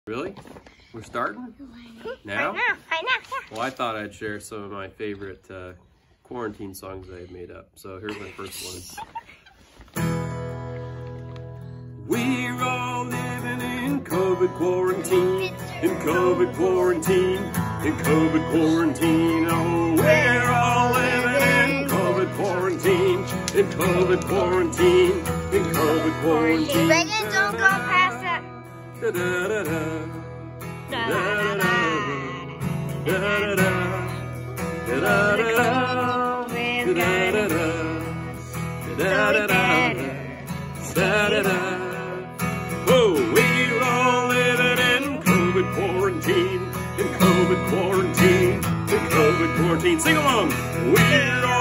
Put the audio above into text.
Really? We're starting? Now? Right now. Well, I thought I'd share some of my favorite quarantine songs that I've made up. So here's my first one. We're all living in COVID quarantine, in COVID quarantine, in COVID quarantine. Oh, we're all living in COVID quarantine, in COVID quarantine, in COVID quarantine. Reagan, don't go past that. Da da da da. Da da da da da da da da da. Oh, we're all living in COVID quarantine, in COVID quarantine, in COVID quarantine. Sing along. We're all